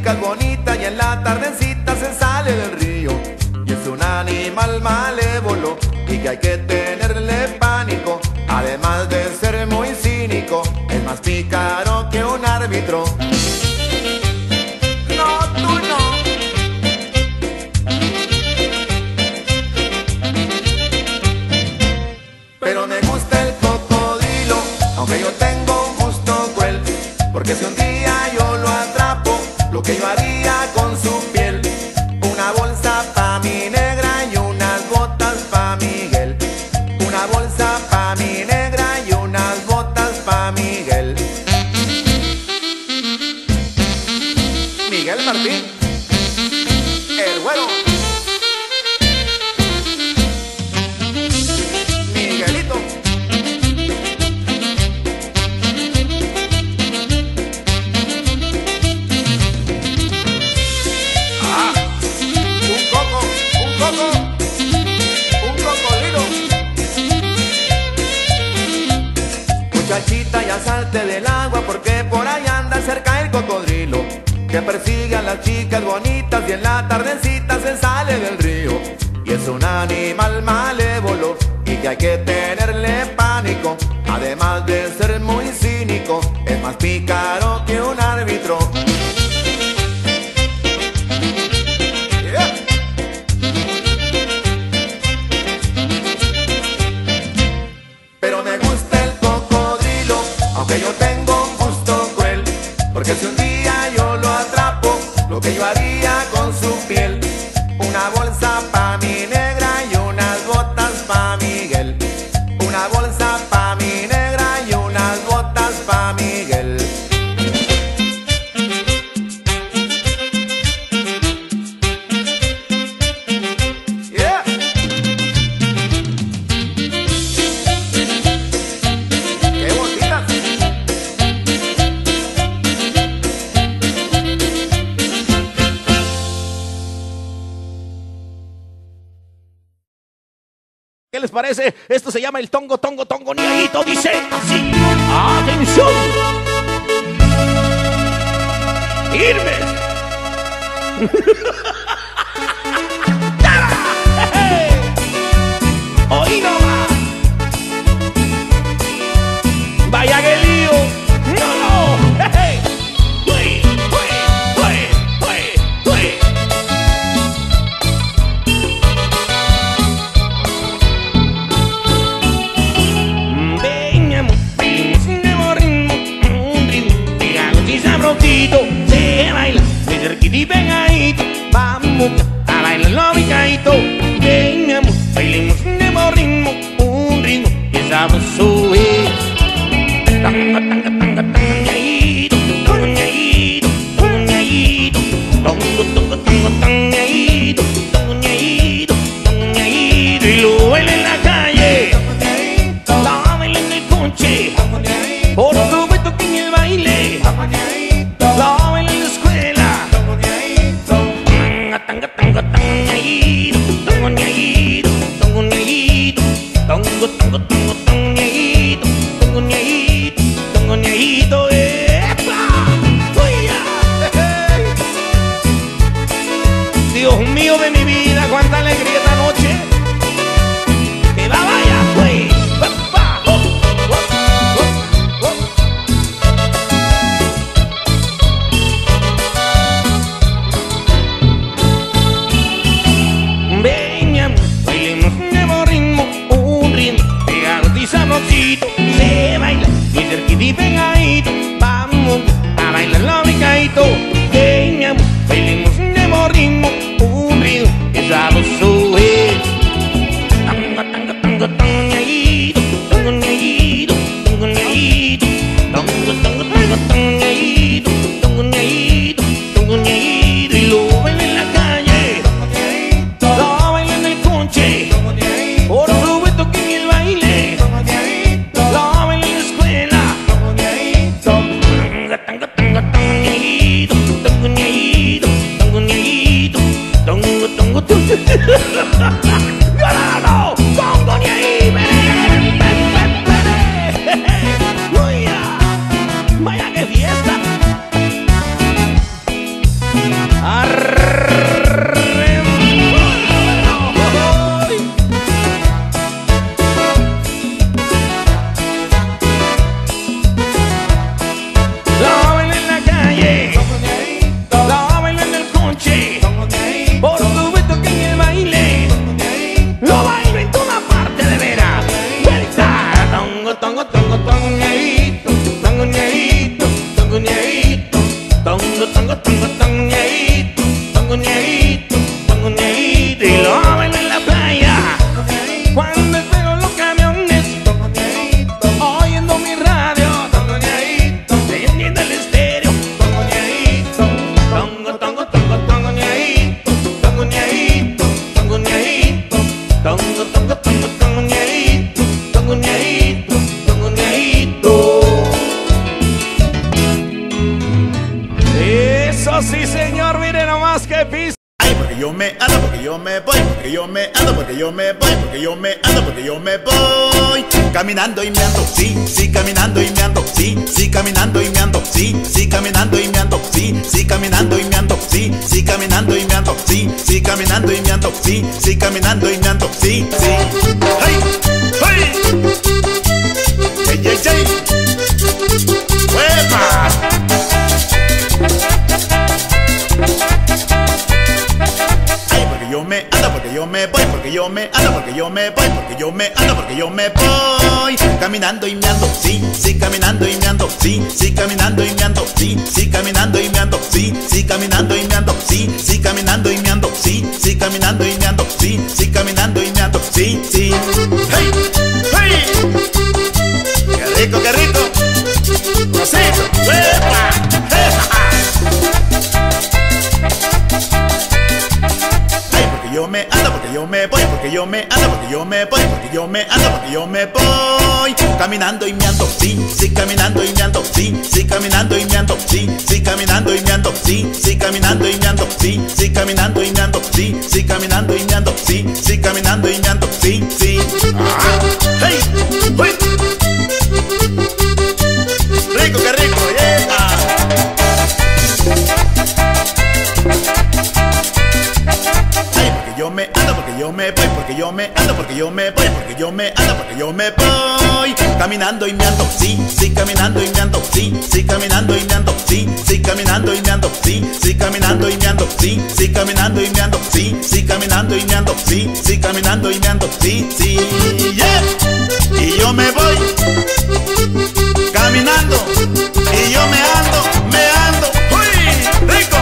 chicas bonitas y en la tardecita se sale del río. Y es un animal malévolo y que hay que tenerle pánico. Además de ser muy cínico, es más pícaro que un árbitro. No, tú no. Pero me gusta el cocodrilo, aunque yo tengo un gusto cruel. Porque si un día yo lo atrapo, lo que yo haría con su piel: una bolsa pa' mi negra y unas botas pa' Miguel. Una bolsa pa' mi negra y unas botas pa' Miguel. Miguel Martín, el güero. Miguelito. Ah, un cocodrilo. Muchachita, ya salte del agua porque por ahí anda cerca el cocodrilo, que persigue a las chicas bonitas y en la tardecita se sale del río. Y es un animal malévolo y que hay que tenerle pánico. Además de ser muy cínico, es más pícaro que un árbitro. Yeah. Pero me gusta el cocodrilo, aunque yo tengo un gusto cruel. Porque si un día yo lo atrapo, lo que yo haría con su piel: una bolsa pa' mi negra y unas botas pa' Miguel. Una bolsa pa' mi negra y unas botas pa' Miguel. Yeah. ¡Qué bonitas! ¿Qué les parece? Esto se llama el tongo, tongo, tongo, niaguito. Dice así. ¡Atención! ¡Irme! ¡Oí nomás! ¡Vaya que lío! ¡No, no! ¡Uy, uy, uy, uy, uy! Se baila muy cerquita y pegadito. Vamos a bailarlo picadito. Ven, mi amor, bailemos un nuevo ritmo. Un ritmo que sabroso es. Tanga, tanga, tanga, tangañadito, tangañadito, tangañadito. Tongo, tongo, tongo, tangañadito, tangañadito, tangañadito. Y lo baila en la calle, lo baila en el coche. Por supuesto que en el baile lo baila en la escuela. Tanga, tanga, tanga, tangañadito, tangañadito, tangañadito. Tongo, tongo, tongo, tangañadito, tangañadito, tangañadito. ¡Epa! ¡Oye! Dios mío de mi vida, cuánta alegría esta noche. Que va, vaya, güey. Sabrosito, se baila muy cerquita y pegadito. yo me voy, porque yo me ando, porque yo me voy, porque yo me ando, porque yo me voy. Caminando y me ando, sí, sí, caminando y me ando, sí, sí, caminando y me ando, sí, sí, caminando y me ando, sí, sí, caminando y me ando, sí, sí, caminando y me ando, sí, sí, caminando y me ando, sí, sí, caminando y me ando, sí, sí. ¡Hey! ¡Hey! ¡Hey, hey, hey! ¡Huepa! Yo me ando, porque yo me voy, porque yo me ando, porque yo me voy, porque yo me ando, porque yo me voy. Caminando y me ando, sí, sí, caminando y me ando, sí, sí, caminando y me ando, sí, sí, caminando y me ando, sí, sí, caminando y me ando, sí, sí, caminando y me ando, sí, sí, caminando y me ando, sí, sí, caminando y me ando, sí, sí. ¡Hey! ¡Hey! ¡Qué rico, qué rico! ¡Rosito! ¡Huepa! Yo me ando, porque yo me voy, porque yo me ando, porque yo me voy, porque yo me ando, porque yo me voy. Caminando y me ando, sí, sí, caminando y me ando, sí, sí, caminando y me ando, sí, sí, caminando y me ando, sí, sí, caminando y me ando, sí, sí, caminando y me ando, sí, sí, caminando y me ando, sí, sí, caminando y me ando, sí, sí. ¡Hey! ¡Hey! ¡Rico, qué rico! ¡Yeah! Yo me ando, porque yo me voy, porque yo me ando, porque yo me voy, porque yo me ando, porque yo me voy. Caminando y me ando, sí, sí, caminando y me ando, sí, sí, caminando y me ando, sí, sí, caminando y me ando, sí, sí, caminando y me ando, sí, sí, caminando y me ando, sí, sí, caminando y me ando, sí, sí, caminando y me ando, sí, sí, yeah. Y yo me voy caminando y yo me ando, uy, rico.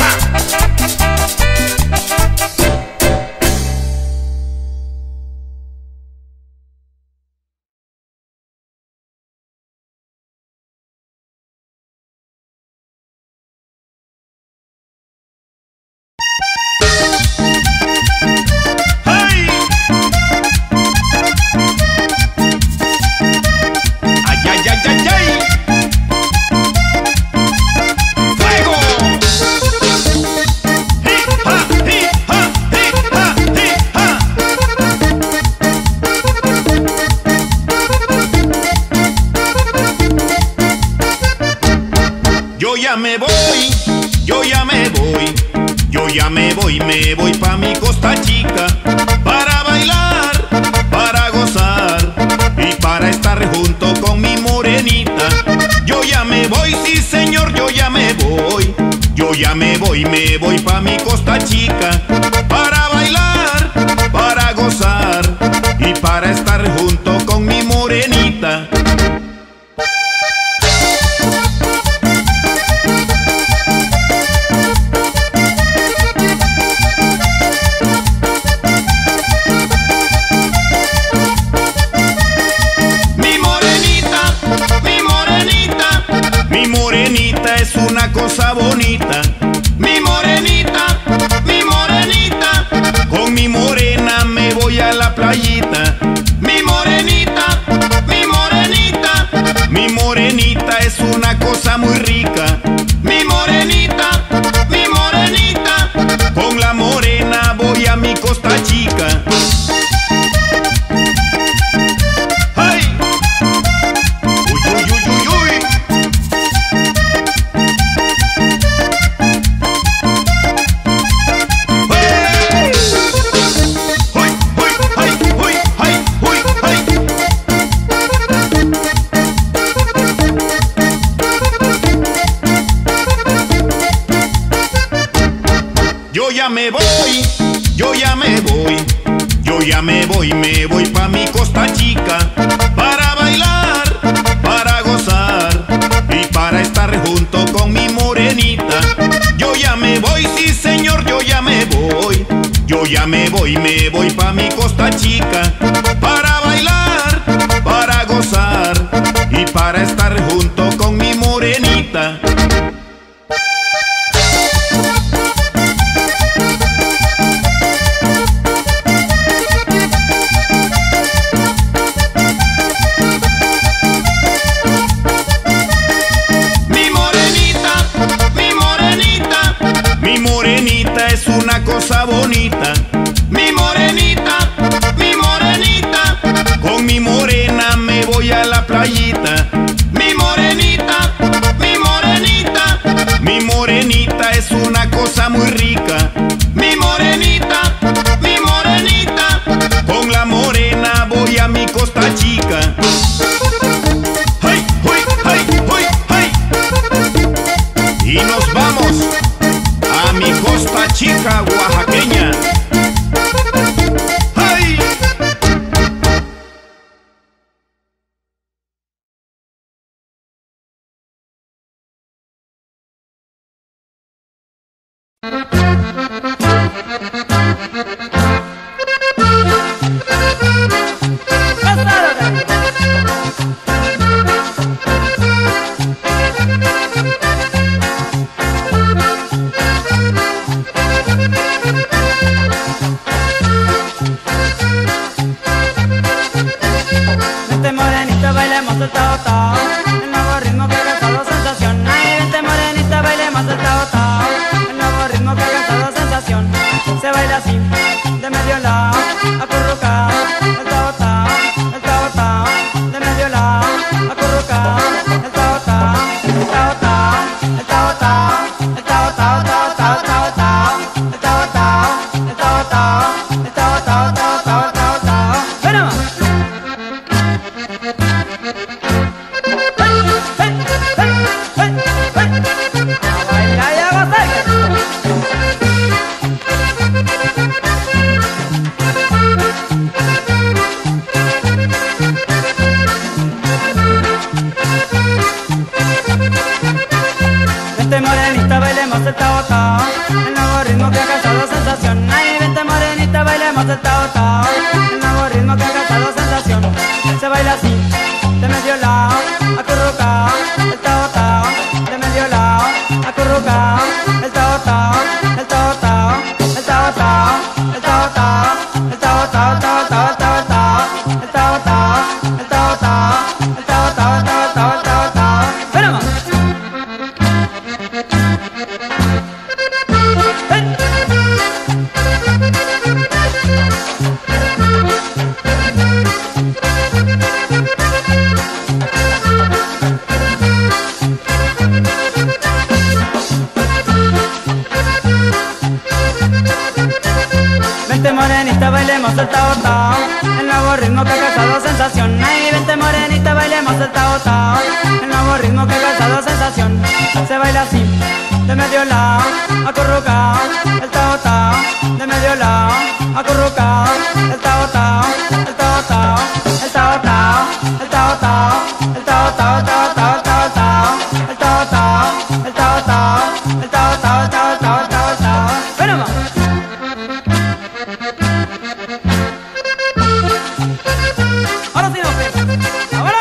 Me voy pa' mi Costa Chica para bailar, para gozar y para estar junto con mi morenita. Yo ya me voy, sí señor, yo ya me voy. Yo ya me voy pa' mi Costa Chica para bailar, para gozar y para estar junto con mi morenita. Es una cosa bonita, mi morenita, con mi morena me voy a la playita. Mi morenita, es una cosa muy rica. Mi morenita, con la morena voy a mi Costa Chica. Me voy pa' mi Costa Chica para bailar, para gozar y para estar junto con mi morenita. Yo ya me voy, sí señor, yo ya me voy. Yo ya me voy pa' mi Costa Chica para bailar, para gozar y para estar junto con mi morenita. Es una cosa bonita. está muy rica. Mi morenita, con la morena voy a mi Costa Chica. ¡Hey, huy, hey, huy, hey! Y nos vamos a mi Costa Chica oaxaqueña. ¡Hey! Vente morenita, bailemos el tao tao, el nuevo ritmo que ha causado sensación. Ay, vente morenita, bailemos el tao tao, el nuevo ritmo que ha causado sensación. Se baila así, de medio lado, acurrucado, el tao tao, el tao tao, de medio lado, acurrucado, el tao tao, el tao tao, el tao tao, el tao tao, tao tao, tao tao, el tao tao, el tao tao, el tao tao, tao tao, tao tao. ¡Ven nomás! Vente morenita, bailemos el tao tao, el nuevo ritmo que ha causado sensación. Ay, vente morenita, bailemos el tao tao, el nuevo ritmo que ha causado sensación. Se baila así, de medio lado, acurrucado, el tao tao, de medio lado, acurrucado, el tao tao, el tao tao, el tao tao, el tao tao, el tao tao, tao tao, tao tao, el tao tao, el tao tao, el tao tao, tao tao, tao tao. ¡Ven nomás! Vente morenita, bailemos el tao tao, el nuevo ritmo que ha causado sensación. Ay, vente morenita, bailemos el tao tao, el nuevo ritmo que ha causado sensación. Se baila así, de medio lado, acurrucado, el tao tao, de medio lado, acurrucado, el tao tao, el tao tao, el tao tao, el tao tao, el tao tao, tao tao, tao tao, el tao tao, el tao tao, el tao tao, tao tao, tao tao. ¡Ven nomás! Ahora sí nos vemos. ¡Ahora!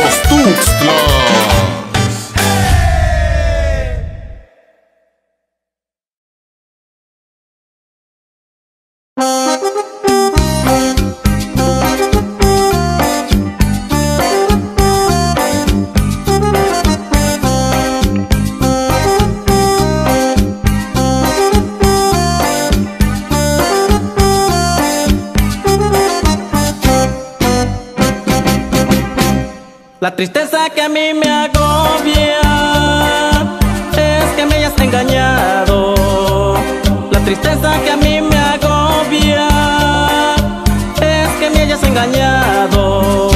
Los Tuxtlas. La tristeza que a mí me agobia es que me hayas engañado. La tristeza que a mí me agobia es que me hayas engañado.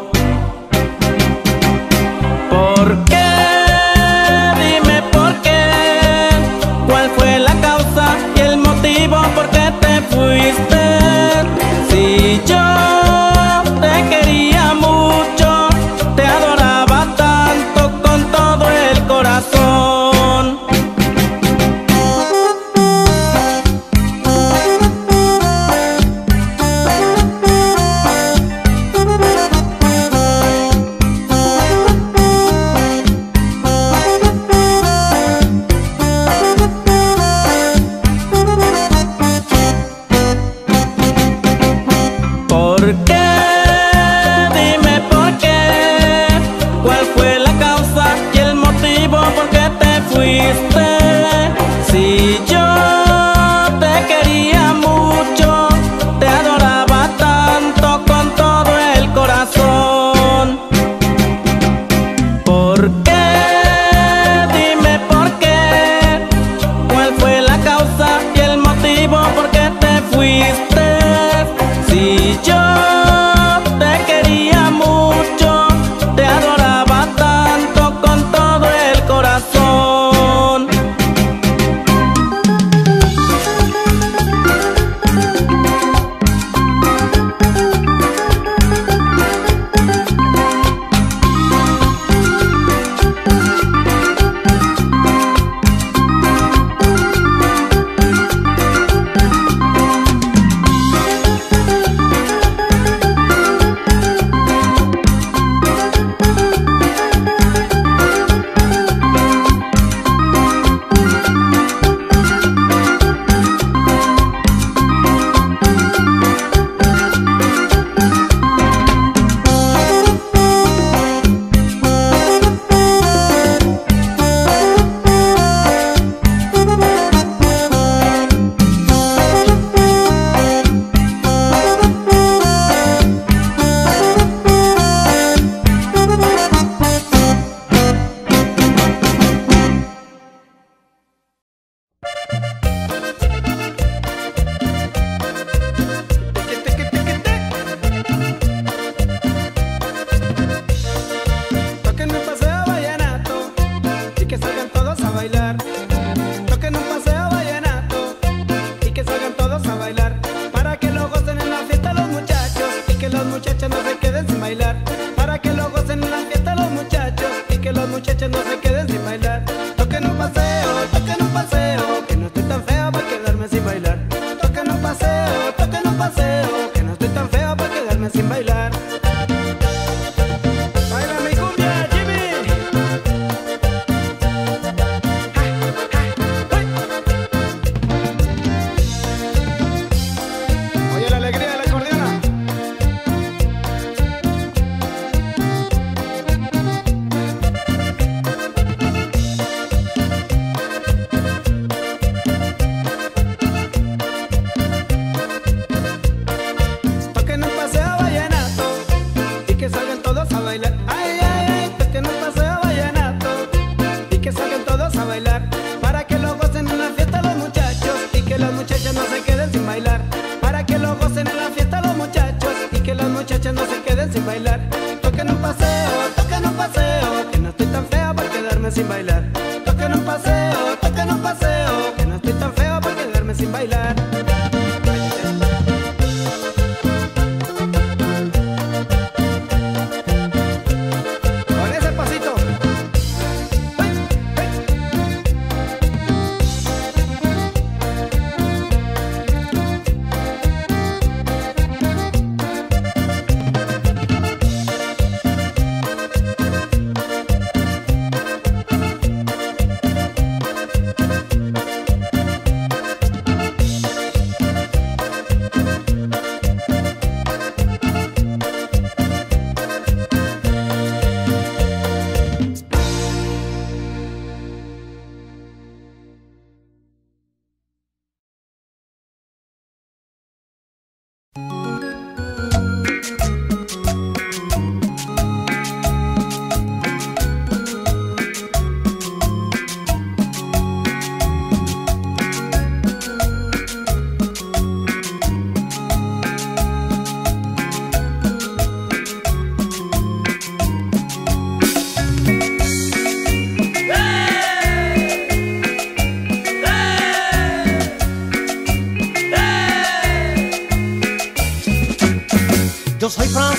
¿Por qué? Dime por qué. ¿Cuál fue la causa y el motivo por qué te fuiste? Si yo te quería mucho, te adoraba tanto con todo el corazón. ¿Por qué? Dime por qué. ¿Cuál fue la causa y el motivo por qué te fuiste? Si yo te quería mucho, te adoraba tanto con todo el corazón. ¿Por qué? Dime por qué. ¿Cuál fue la causa y el motivo por qué te fuiste? Si yo te quería mucho, te adoraba tanto con todo el corazón. Toquen un paseo vallenato y que salgan todos a bailar. Toquen un paseo vallenato y que salgan todos a bailar. Para que lo gocen en la fiesta los muchachos y que los muchachos no se queden sin bailar. Para que lo gocen en la fiesta los muchachos y que los muchachos no se queden sin bailar. Toquen un paseo, que no estoy tan feo para quedarme sin bailar. Toquen un paseo, que no estoy tan feo para quedarme sin bailar. Baila mi cumbia, Jimmy. Oye la alegría de la acordeona. Toquen un paseo vallenato y que salgan todos a bailar. Ay, ay, ay, toquen un paseo vallenato y que salgan todos a bailar. Para que lo gocen en la fiesta los muchachos y que los muchachos no se queden sin bailar. Para que lo gocen en la fiesta los muchachos y que los muchachos no se queden sin bailar. Toquen un paseo, que no estoy tan feo para quedarme sin bailar. Toquen un paseo, que no estoy tan feo para quedarme sin bailar. Con ese pasito.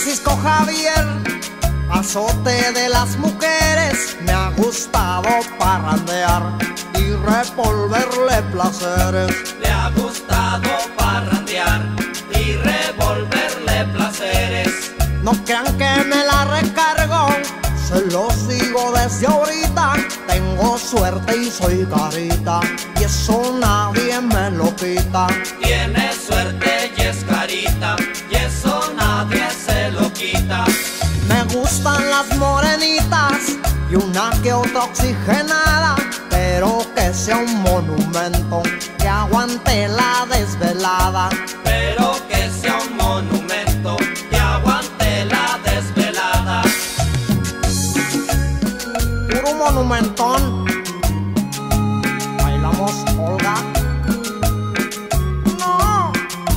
Francisco Javier, azote de las mujeres, me ha gustado parrandear y revolverle placeres. Le ha gustado parrandear y revolverle placeres. No crean que me la recargo, se los digo desde ahorita. Tengo suerte y soy carita, y eso nadie me lo quita. Tiene suerte y es carita, y eso nadie se lo quita. Me gustan las morenitas y una que otra oxigenada, pero que sea un monumento que aguante la desvelada. Pero que sea un monumento que aguante la desvelada. Puro monumentón. Bailamos, Olga. No.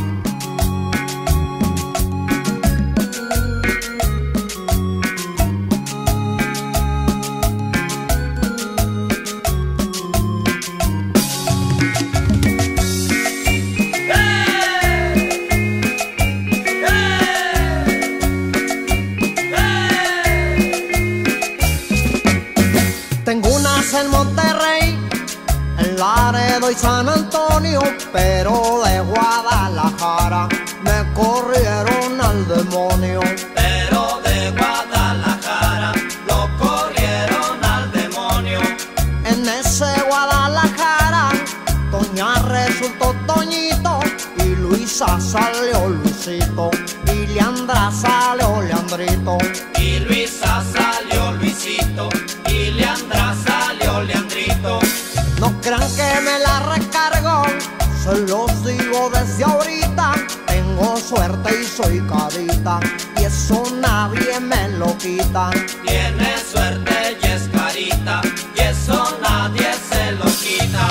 Tengo unas en Monterrey, en Laredo y San Antonio, pero de Guadalajara me corrieron al demonio. Pero de Guadalajara lo corrieron al demonio. En ese Guadalajara, Toña resultó Toñito, y Luisa salió Luisito, y Leandra salió Leandrito. Y Luisa salió Luisito, y Leandra salió Leandrito. No crean que me la recargo, se los digo desde ahorita. Tengo suerte y soy carita, y eso nadie me lo quita. Tiene suerte y es carita, y eso nadie se lo quita.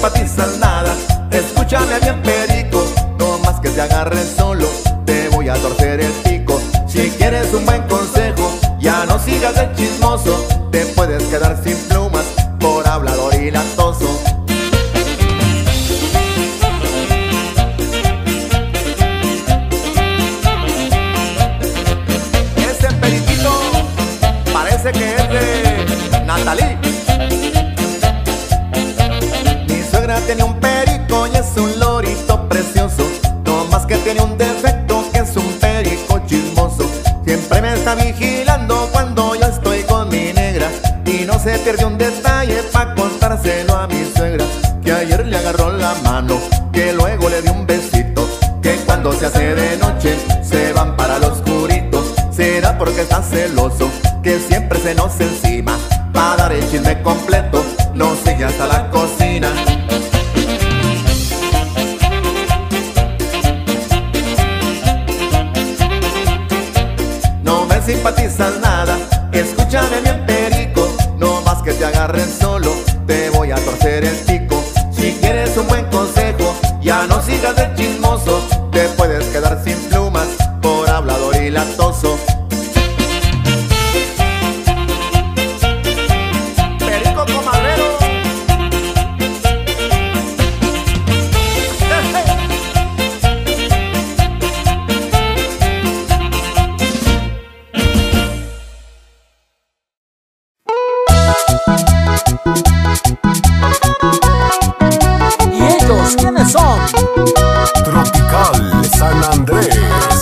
simpatizas nada, escúchame bien perico, no más que te agarres solo, te voy a torcer el pico. Si quieres un buen consejo, ya no sigas de chismoso, te puedes quedar sin plumas por hablador y latoso. Ese periquito parece que es de Natalí. Mi suegra tenía un perico y es un lorito precioso, no más que tiene un defecto, que es un perico chismoso. Siempre me está vigilando cuando yo estoy con mi negra, y no se pierde un detalle pa' contárselo a mi suegra. Que ayer le agarró la mano, que luego le dio un besito, que cuando se hace de noche se van para lo oscurito. Será porque está celoso, que siempre se nos encima, pa' dar el chisme completo nos sigue hasta la cocina. No me simpatizas nada, escúchame bien perico, no más que te agarres solo, te voy a torcer el pico. Si quieres un buen consejo, ya no sigas de chismoso, te puedes quedar sin plumas por hablador y latoso. Perico comadrero. ¿Y ellos quiénes son? Tropical San Andrés.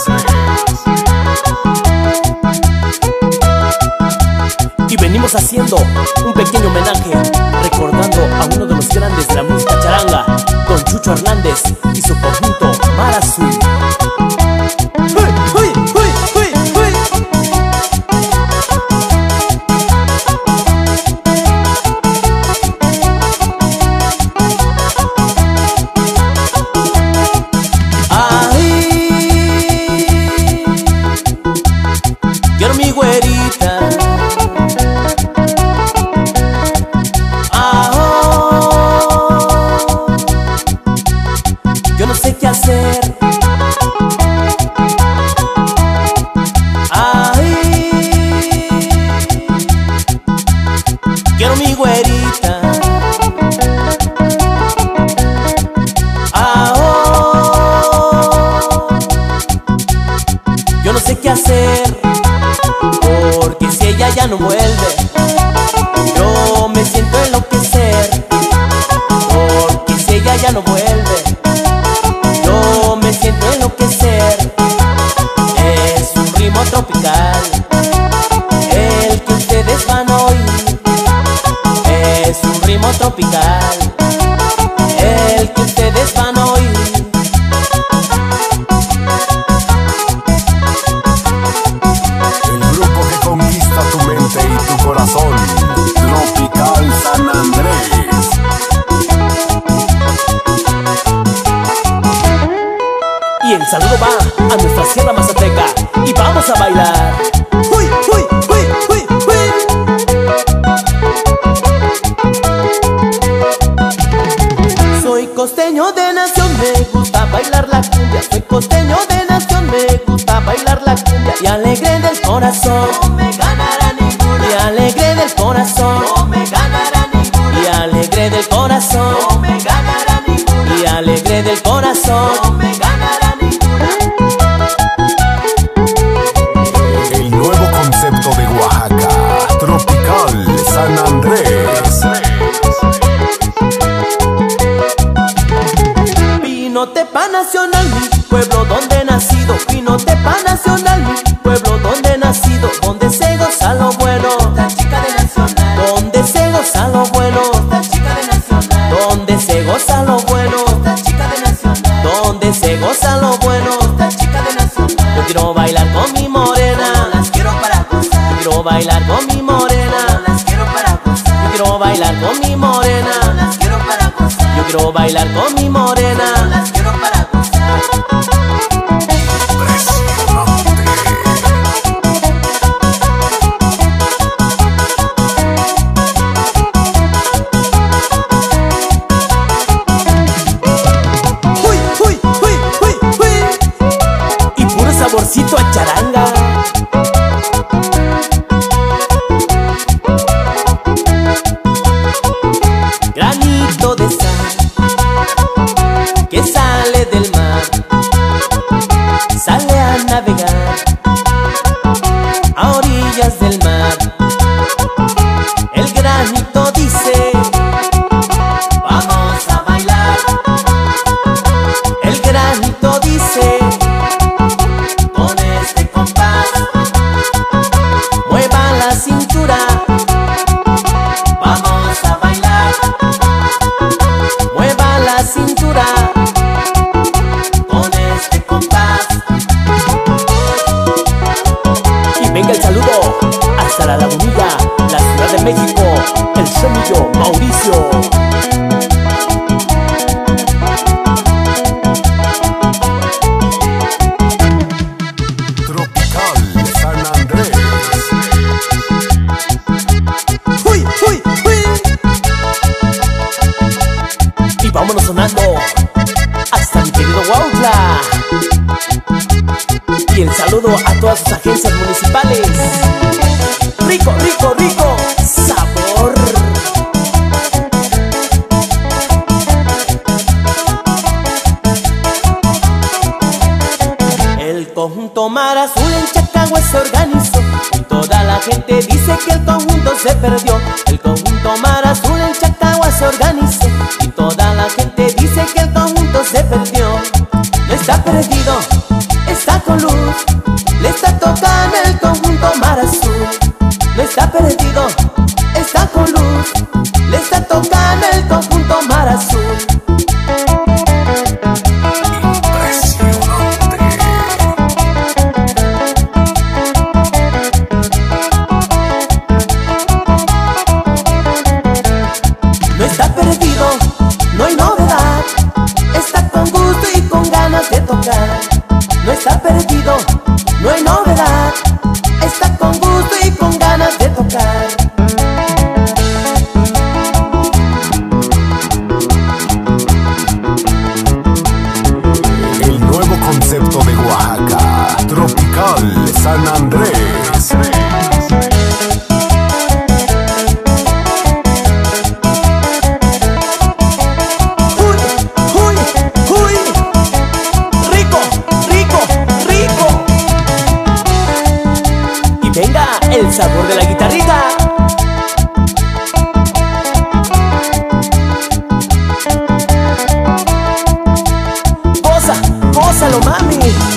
Y venimos haciendo un pequeño homenaje, recordando a uno de los grandes de la música charanga, Don Chucho Hernández y su conjunto Mar Azul. ¡Uy, uy, uy, uy, uy! Quiero mi güerita, yo no sé qué hacer. Quiero mi güerita, yo no sé qué hacer, porque si ella ya no vuelve, yo me siento enloquecer. Porque si ella ya no vuelve, yo me siento enloquecer. Es un ritmo tropical el que ustedes van a oír. Es un ritmo tropical el que ustedes van a oír. El grupo que conquista tu mente y tu corazón. Tropical San Andrés. Y el saludo va a nuestra Sierra Mazateca y vamos a bailar. ¡Uy, uy, uy, uy, uy! Soy costeño de nación, me gusta bailar la cumbia. Soy costeño de nación, me gusta bailar la cumbia. Y alegre del corazón, no me ganará ninguna. Y alegre del corazón, no me ganará ninguna. Y alegre del corazón, no me ganará ninguna. Y alegre del corazón, no me ganará ninguna. El nuevo concepto de Oaxaca. Tropical San Andrés. Pinotepa Nacional, mi pueblo donde he nacido. Pinotepa Nacional, mi pueblo donde he nacido. Donde se goza lo bueno, esta chica de Nacional. Donde se goza lo bueno, esta chica de Nacional. Donde se goza lo bueno, esta chica de Nacional. Donde se goza lo bueno, esta chica de Nacional. Yo quiero bailar con mi morena, las quiero para gozar. Yo quiero bailar con mi morena, las quiero para gozar. Yo quiero bailar con mi morena, las quiero para gozar. Yo quiero bailar con mi morena, las quiero para gozar. granito de sal que sale del mar, sale a navegar a orillas del mar. El granito dice: vamos a bailar. El granito dice: con este compás, mueva la cintura, vamos a bailar. Mueva la cintura, con este compás. Y venga el saludo hasta la Lagunilla, la Ciudad de México, el semillo Mauricio. Tropical San Andrés. ¡Uy, uy, uy! Y vámonos sonando hasta mi querido Huautla. Y el saludo a todas sus agencias municipales. Rico, rico, rico sabor. El conjunto Mar Azul en Chacagua se organizó y toda la gente dice que el conjunto se perdió. El conjunto Mar Azul en Chacagua se organizó y toda la gente dice que el conjunto se perdió. No está perdido, está con luz, le está tocando el conjunto Mar Azul. No está perdido, está con luz, le está tocando el conjunto Mar Azul. No está perdido, no hay novedad, está con gusto y con ganas de tocar. No está perdido, no hay novedad, está con gusto y con ganas de tocar. El nuevo concepto de Oaxaca, Tropical San Andrés. Venga el sabor de la guitarrita. Goza, gózalo, mami.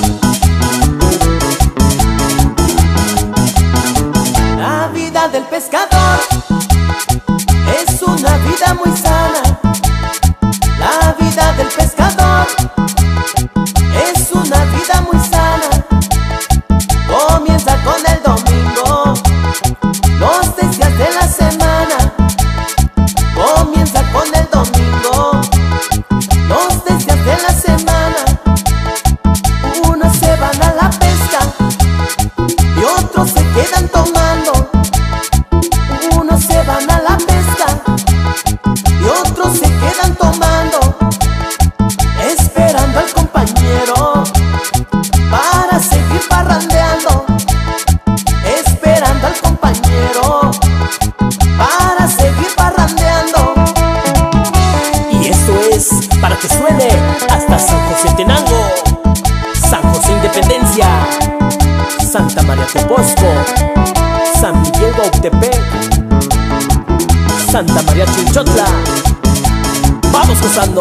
La vida del pescador es una vida muy sana. La vida del pescador es una vida muy sana. Comienza con el domingo, los 3 días de la semana. Comienza con el domingo, los 3 días de la semana. Unos se van a la pesca y otros se quedan tomando. Unos se van a la pesca y otros se quedan tomando, esperando al compañero para seguir parrandeando, esperando al compañero para seguir parrandeando. Y esto es para que suene hasta San José Tenango, San José Independencia, Santa María Teposco, San Miguel Guautepec, Santa María Chinchotla. Vamos gozando.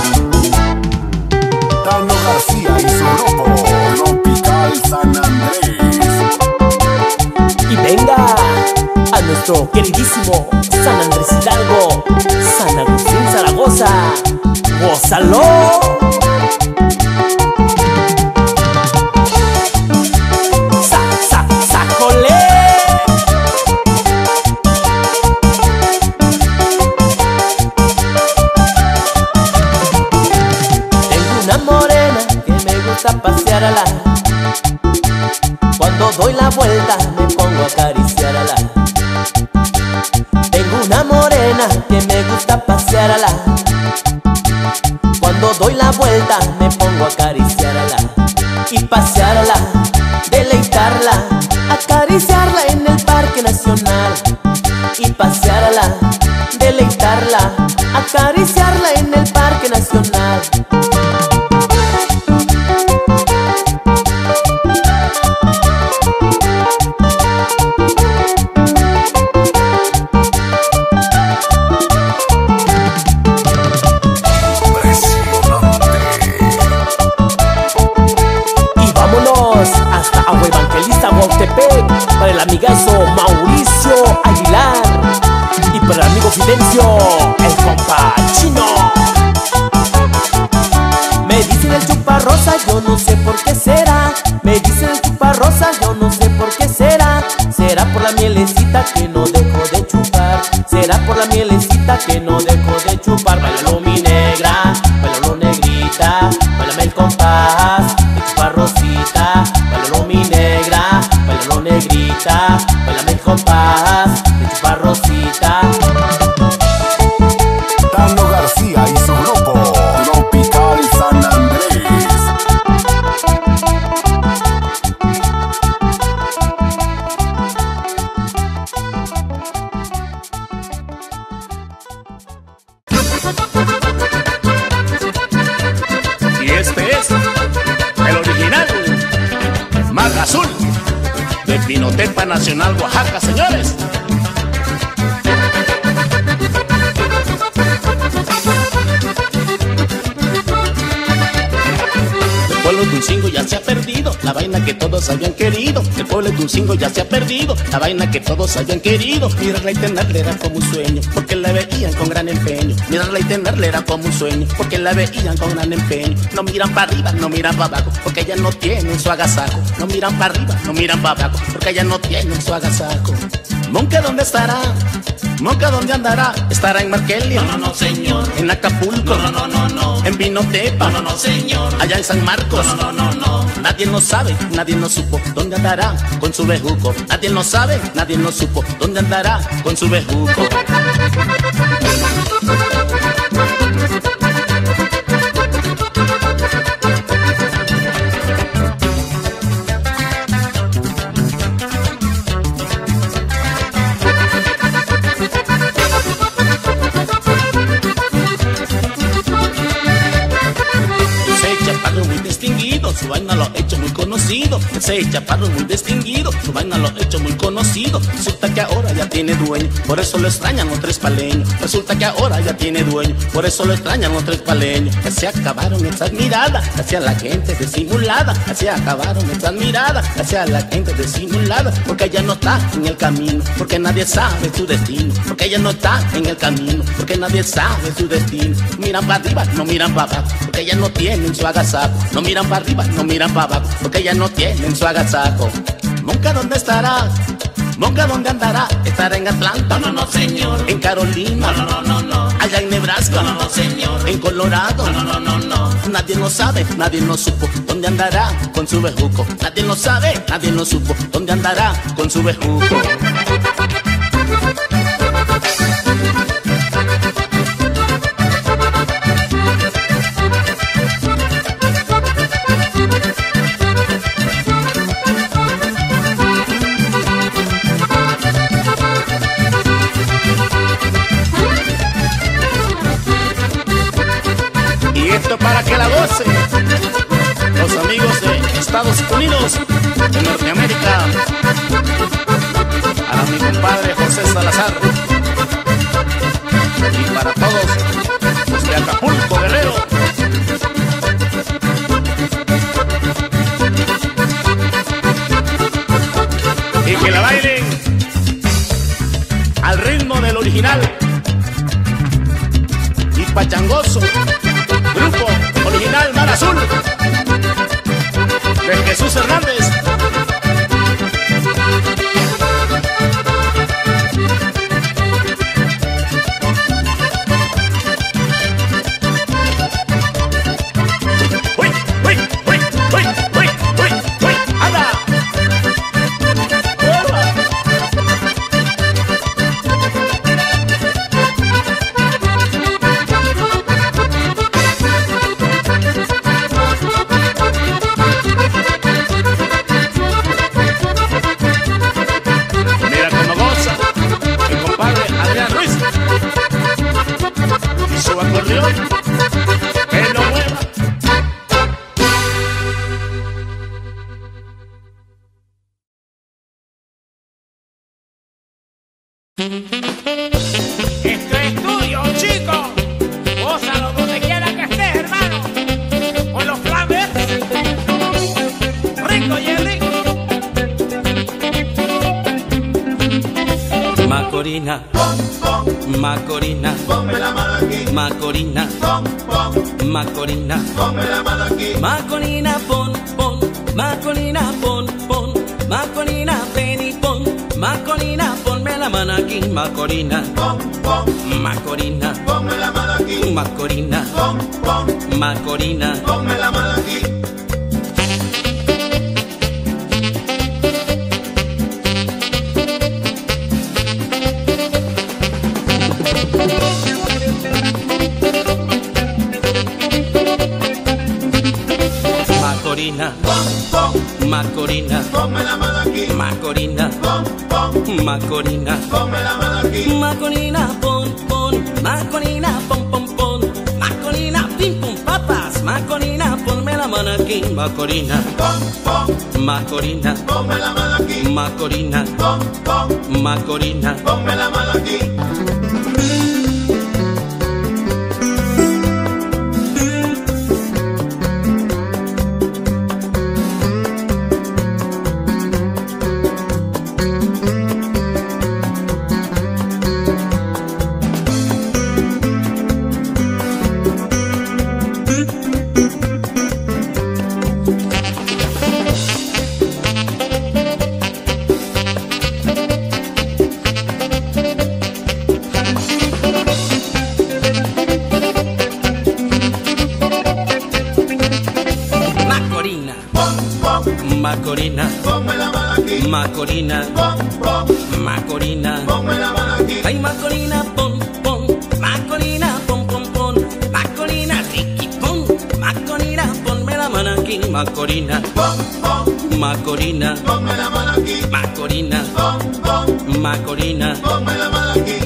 Tano García y su grupo Tropical San Andrés. Y venga a nuestro queridísimo San Andrés Hidalgo, San Agustín Zaragoza. ¡Gózalo! ¡Sájole! Tengo una morena que me gusta pasearla. Cuando doy la vuelta me pongo a acariciarla. Tengo una morena que me gusta pasearla. Cuando doy la vuelta me pongo a acariciarla y pasearla, deleitarla, acariciarla en el Parque Nacional y pasearla, deleitarla, acariciarla en el Parque Nacional. Hasta Agua Evangelista, Huautepec, para el amigazo Mauricio Aguilar y para el amigo Fidencio, el compa Chino. Me dicen el chuparrosa, yo no sé por qué será. Me dicen el chuparrosa, yo no sé por qué será. Será por la mielecita que no dejo de chupar. Será por la mielecita que no dejo de chupar. Bailalo mi negra, bailalo negrita, bailame el compás de chuparrosita. Bailalo mi negra, bailalo negrita, bailame el compás de chuparrosita. Tano García y su grupo Tropical San Andrés. Y este es el original Mar Azul de Pinotepa Nacional, Oaxaca, señores. El pueblo Tulcingo ya se ha perdido, la vaina que todos habían querido. El pueblo Tulcingo ya se ha perdido, la vaina que todos habían querido. Mirarla y tenerla era como un sueño, porque la veían con gran empeño. Mirarla y tenerla era como un sueño, porque la veían con gran empeño. No miran para arriba, no miran para abajo, porque ella no tienen su agasajo. No miran para arriba, no miran para abajo, porque ella no tienen su agasajo. Monca, ¿dónde estará? Monca, ¿dónde andará? ¿Estará en Markelia? No, no, señor. ¿En Acapulco? No, no, no, no. ¿En Pinotepa? No, no, señor. ¿Allá en San Marcos? No, no, no, no. Nadie no sabe, nadie no supo dónde andará con su bejuco. Nadie no sabe, nadie no supo dónde andará con su bejuco. Su vaina lo ha hecho muy conocido. Ese chaparro es muy distinguido, su vaina lo ha hecho muy conocido. Resulta que ahora ya tiene dueño, por eso lo extrañan los tres paleños. Resulta que ahora ya tiene dueño, por eso lo extrañan los tres paleños. Que se acabaron esas miradas hacia la gente disimulada. Que se acabaron esas miradas hacia la gente disimulada. Porque ella no está en el camino, porque nadie sabe su destino. Porque ella no está en el camino, porque nadie sabe su destino. Miran para arriba, no miran para abajo, porque ella no tienen su agasajo. No miran para arriba, no miran para abajo, porque ella no tienen su agasajo. Monca, ¿dónde estará? Monca, ¿dónde andará? ¿Estará en Atlanta? No, no, señor. ¿En Carolina? No, no, no, no. ¿Allá en Nebraska? No, no, señor. ¿En Colorado? No, no, no, no. Nadie no sabe, nadie no supo dónde andará con su bejuco. Nadie no sabe, nadie no supo dónde andará con su bejuco. Para que la goce los amigos de Estados Unidos, de Norteamérica, a mi compadre José Salazar, y para todos los de Acapulco, Guerrero. Y que la bailen al ritmo del original y pachangoso grupo original Mar Azul de Jesús Hernández. ¡Uy, uy, uy, uy, uy, uy, uy! ¡Anda! Macorina, ponme la mano aquí. Macorina, Pon, pon, Macorina, ponme la mano aquí. Macorina, pon, pon, Macorina, pon, pon, Macorina, ven y pon, Macorina, ponme la mano aquí, Macorina, Pon, pon, Macorina, ponme la mano aquí. Macorina, Pon, pon, Macorina. ponme la mano aquí. Macorina, Pon, pon, Macorina, ponme la mano aquí. Macorina, Pon, pon, Macorina, ponme la mano aquí. Macorina, pon, pon, Macorina, pon, pon, pon, Macorina, pim, pum, papas, Macorina, ponme la mano aquí, Macorina, Pon, pon, Macorina, ponme la mano aquí. Macorina, Pon, pon, Macorina. ponme la mano aquí. Macorina, Pon, pon, Macorina, ponme la mano aquí. Macorina, Pon, pon, Macorina. ponme la mano aquí. Ay, Macorina, pon, pon, Macorina, pon, pon, pon, Macorina, Ricky, pon, Macorina, ponme la mano aquí, Macorina, Pon, pon, Macorina, ponme la mano aquí. Macorina, Pon, pon, Macorina. ponme la mano aquí.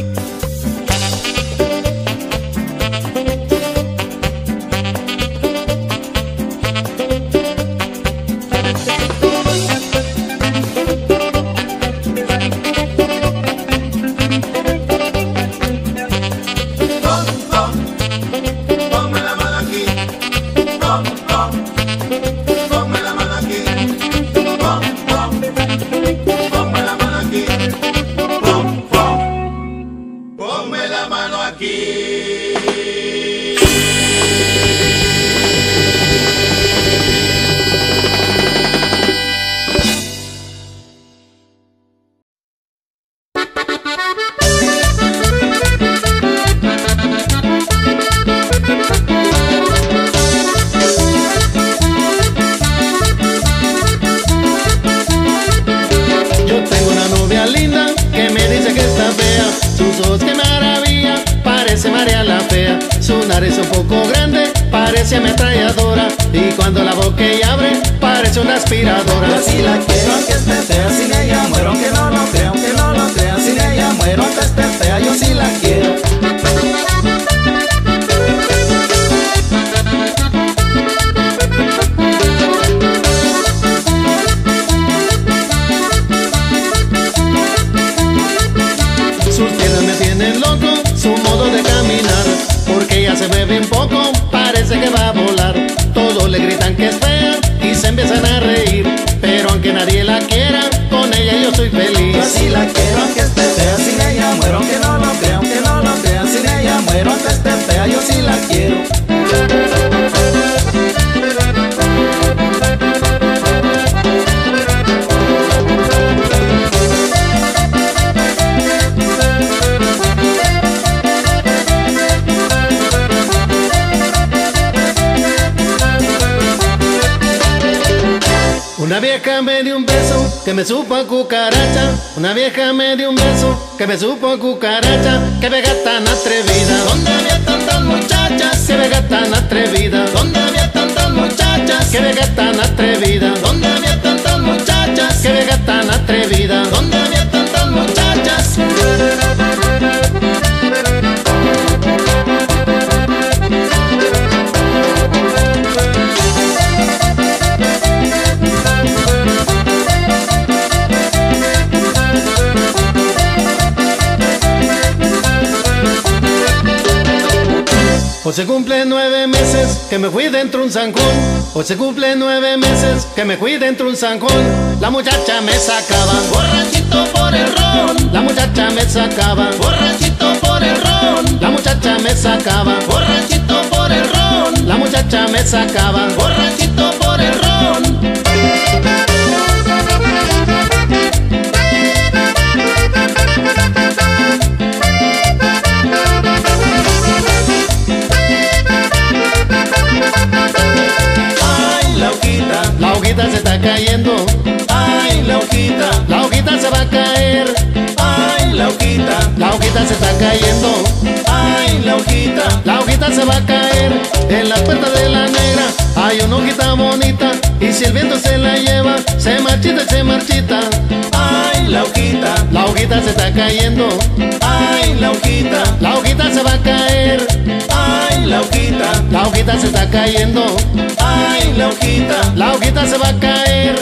Pon, pon, ponme la mano aquí. Pon, pon, ponme la mano aquí. Pon, pon, ponme la mano aquí. Pon, pon, ponme la mano aquí. Yo tengo una novia linda que me dice que está fea. Sus ojos que maravilla, parece María la fea. Su nariz un poco grande, parece ametralladora. Y cuando la boca ella abre, parece una aspiradora. Yo sí la quiero aunque esté fea, sin ella muero, aunque no lo crea, aunque no lo crea, sin ella muero, aunque esté fea, yo sí la quiero. Sus piernas me tienen loco, su modo de caminar, porque ella se ve bien poco, parece que va a volar. Todos le gritan que es fea y se empiezan a reír, pero aunque nadie la quiera, con ella yo soy feliz. Yo sí la quiero aunque esté fea, sin ella muero, aunque no lo crea, aunque no lo crea, sin ella muero, aunque esté fea, yo sí la quiero. Una vieja me dio un beso que me supo a cucaracha. Una vieja me dio un beso que me supo a cucaracha. Que vega tan atrevida. ¿Dónde había tantas muchachas? Que vega tan atrevida. ¿Dónde había tantas muchachas? Que vega tan atrevida. ¿Dónde había tantas muchachas? Que vega tan atrevida. ¿Dónde había tantas muchachas? Hoy se cumple 9 meses que me fui dentro un zancón. Hoy se cumple 9 meses que me fui dentro un zancón. La muchacha me sacaba borrachita borrachito por el ron, la muchacha me sacaba, borrachito por el ron, la muchacha me sacaba, borrachito por el ron, la muchacha me sacaba, borrachito por el ron. La hojita se está cayendo, ay, la hojita se va a caer, ay, la hojita se está cayendo, ay, la hojita se va a caer. En la puerta de la negra hay una hojita bonita, y si el viento se la lleva, se marchita y se marchita. Ay, la hojita se está cayendo, ay, la hojita se va a caer, ay, la hojita se está cayendo, ay, la hojita se va a caer.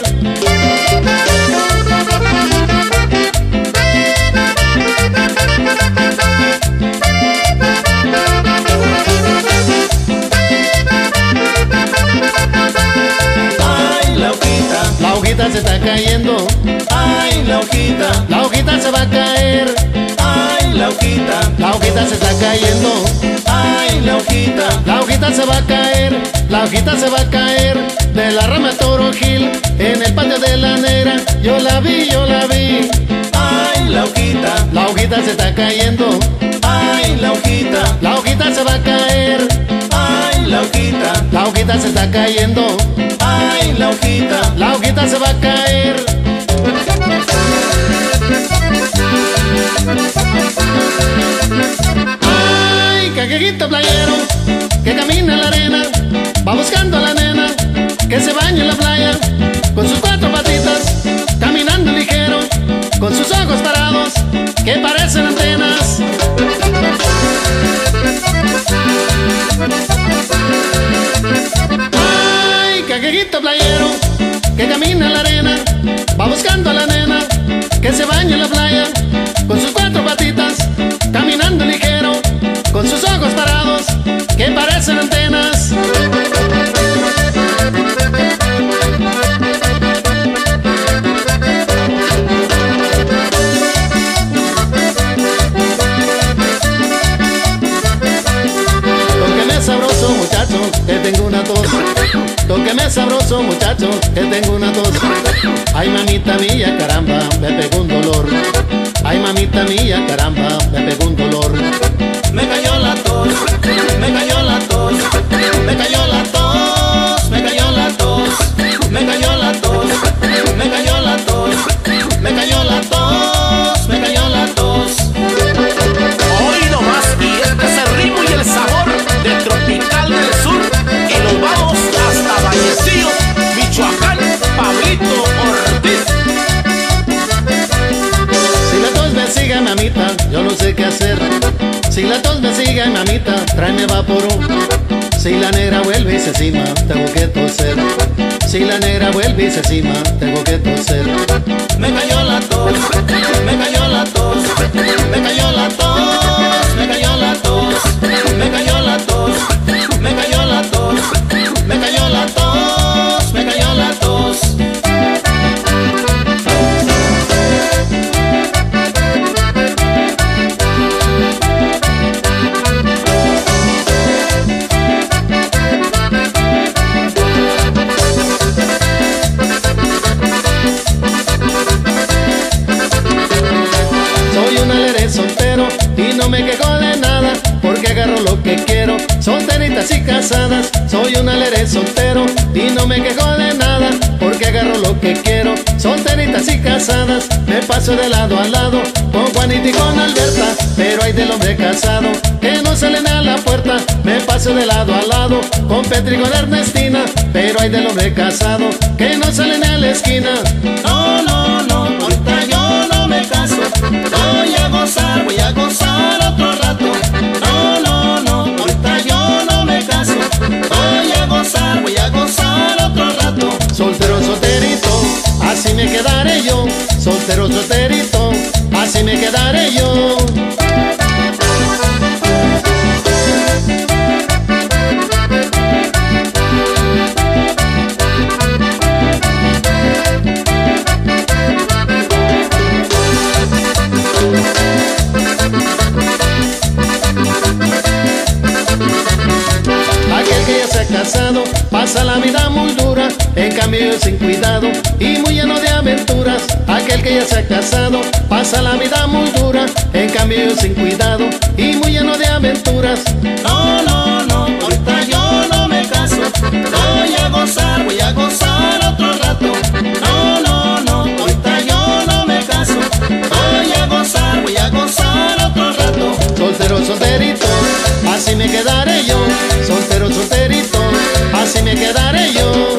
La hojita se está cayendo, ay, la hojita se va a caer, ay, la hojita se está cayendo, ay, la hojita se va a caer, la hojita se va a caer de la rama toronjil en el patio de la negra. Yo la vi, ay, la hojita se está cayendo, ay, la hojita se va a caer, ay, la hojita se está cayendo, ay, la hojita se va a caer. Ay, caqueguito playero que camina en la arena, va buscando a la nena que se baña en la playa, con sus cuatro patitas, caminando ligero, con sus ojos parados que parecen antenas. Ay, caqueguito playero que camina en la arena, va buscando a la nena que se baña en la playa, con sus cuatro patitas, caminando ligero, con sus ojos parados que parecen antenas. Tóqueme sabroso muchacho, que tengo una tos. Tóqueme sabroso muchacho, que tengo una tos. Ay mamita mía, caramba, me pegó un dolor. Ay mamita mía, caramba, me pegó un dolor. Me cayó la tos, me cayó la tos, me cayó la tos, me cayó la tos, me cayó la tos, me cayó la tos, me cayó la tos, me cayó la tos. Hoy nomás, y este es el ritmo y el sabor del Tropical del Sur, y nos vamos hasta Vallecillo, Michoacán, Pablito Ortiz. Si la tos me sigue, mamita, yo no sé qué hacer. Si la tos me sigue, mamita, tráeme vaporú. Si la negra vuelve y se cima, tengo que toser. Si la negra vuelve y se cima, tengo que toser. Me cayó la tos, me cayó la tos, me cayó la tos, me cayó la tos, me cayó la tos, me cayó la tos, me cayó la tos, me cayó la tos. Soltero y no me quejo de nada, porque agarro lo que quiero, solteritas y casadas. Soy un aleré soltero y no me quejo de nada, porque agarro lo que quiero, solteritas y casadas. Me paso de lado a lado con Juanita y con Alberta, pero hay del hombre casado que no salen a la puerta. Me paso de lado a lado con Petri y con Ernestina, pero hay del hombre casado que no salen a la esquina. No, no, no, ahorita yo no me caso, voy a gozar otro rato. No, no, no, ahorita yo no me caso, voy a gozar otro rato. Soltero, solterito, así me quedaré yo. Soltero, solterito, así me quedaré yo. casado pasa la vida muy dura, en cambio yo sin cuidado y muy lleno de aventuras. Aquel que ya se ha casado pasa la vida muy dura, en cambio yo sin cuidado y muy lleno de aventuras. No, no, no, ahorita yo no me caso. Voy a gozar otro rato. No, no, no, ahorita yo no me caso. Voy a gozar otro rato. Soltero, solterito, así me quedaré yo. Soltero, solterito, así me quedaré yo.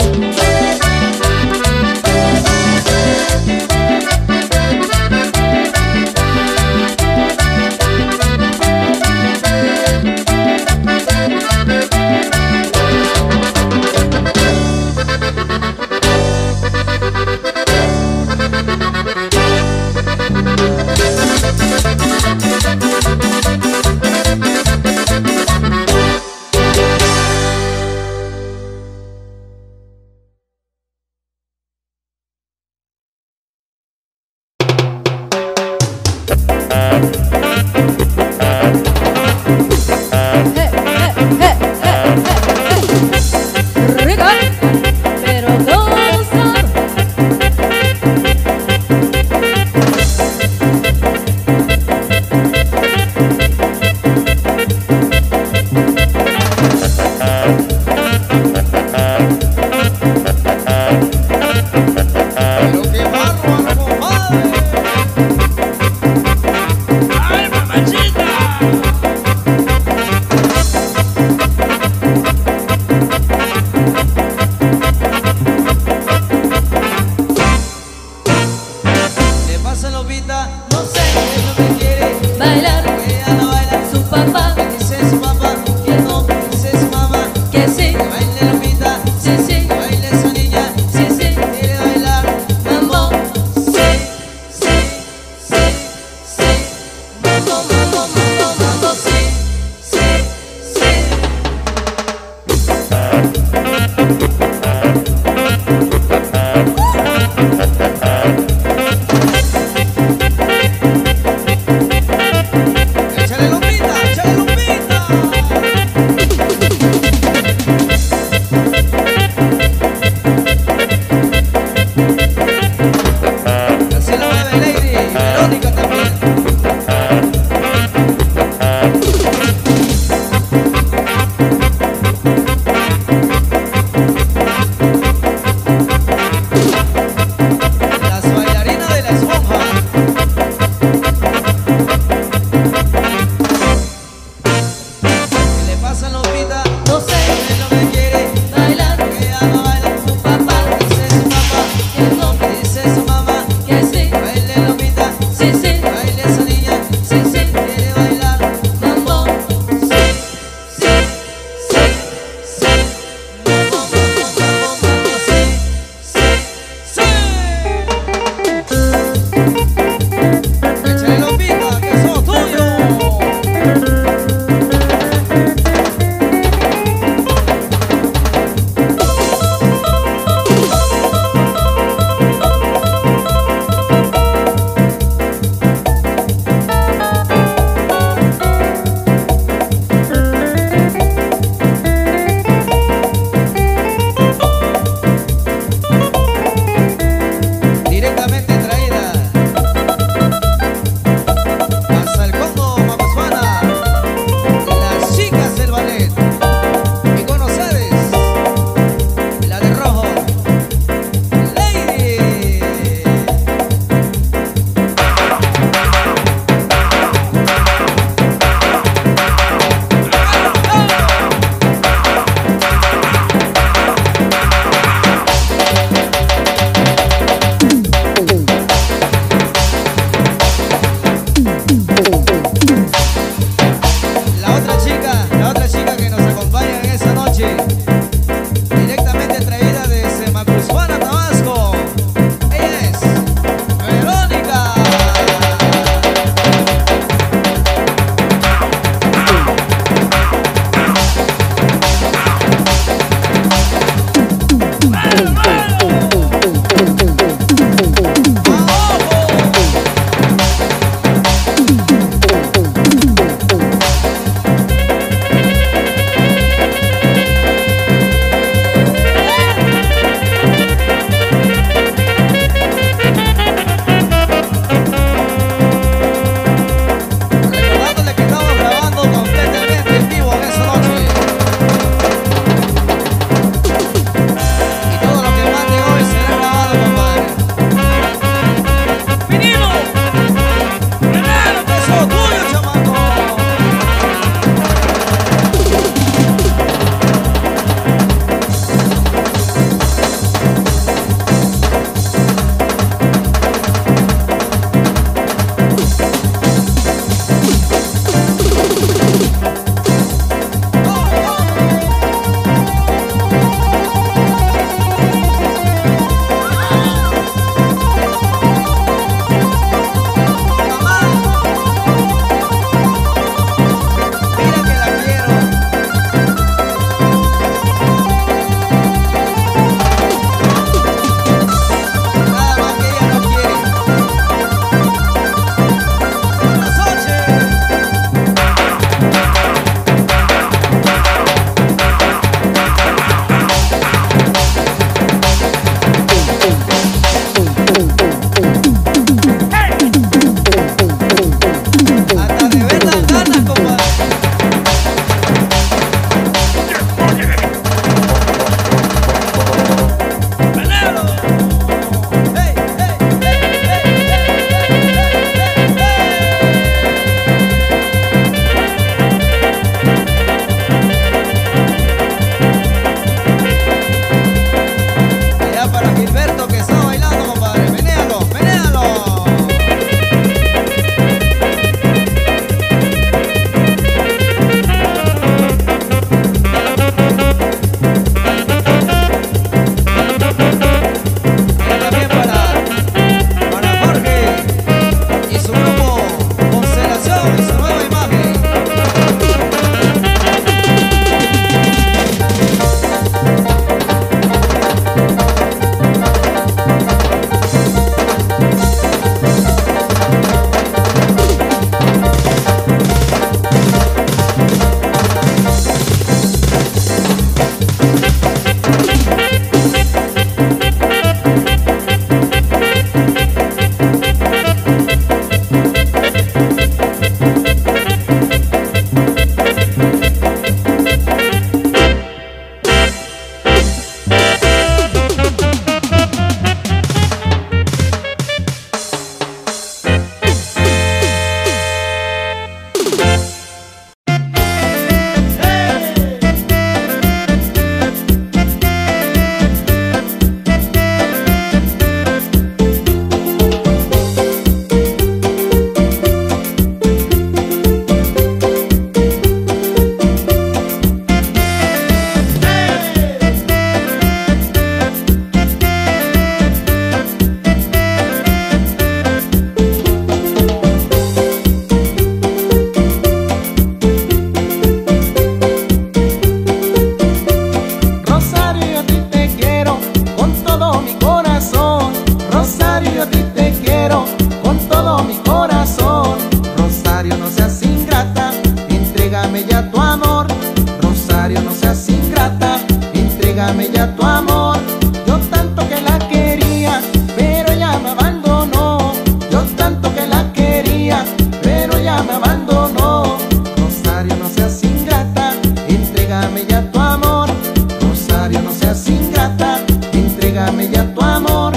entrégame ya tu amor. Yo tanto que la quería, pero ella me abandonó. Yo tanto que la quería, pero ella me abandonó. Rosario, no seas ingrata, entrégame ya tu amor. Rosario, no seas ingrata, entrégame ya tu amor.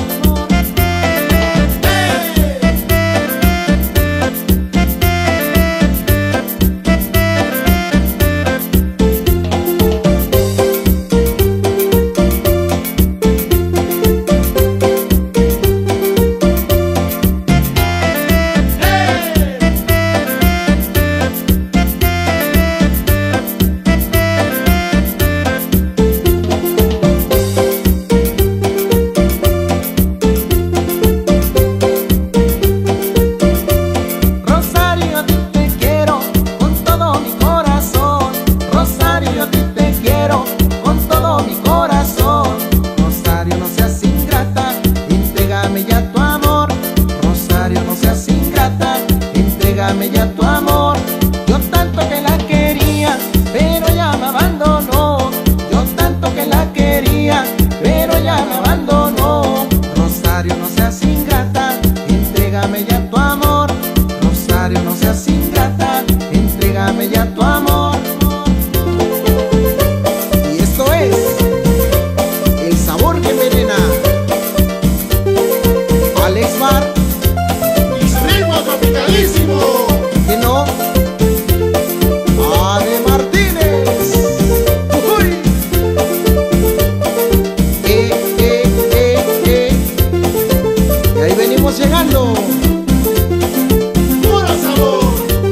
Entrégame ya tu amor. Yo tanto que la quería, pero ella me abandonó. Yo tanto que la quería, pero ella me abandonó. Rosario, no seas ingrata, entrégame ya tu amor. Rosario, no seas ingrata, entrégame ya tu amor. Y esto es el sabor que envenena. Alex Mar. Que no, Ade Martínez. Uy. Y ahí venimos llegando. Puro sabor.